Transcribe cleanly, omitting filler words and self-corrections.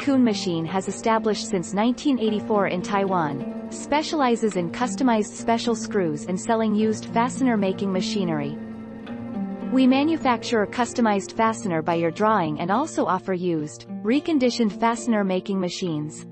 Kun machine has established since 1984 in Taiwan, specializes in customized special screws and selling used fastener making machinery. We manufacture a customized fastener by your drawing and also offer used, reconditioned fastener making machines.